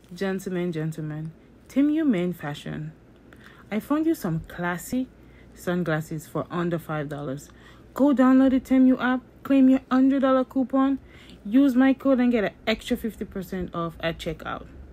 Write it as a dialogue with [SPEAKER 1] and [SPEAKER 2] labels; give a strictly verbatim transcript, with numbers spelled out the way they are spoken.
[SPEAKER 1] Gentlemen, gentlemen, Temu men fashion. I found you some classy sunglasses for under five dollars. Go download the Temu app, claim your one hundred dollars coupon, use my code and get an extra fifty percent off at checkout.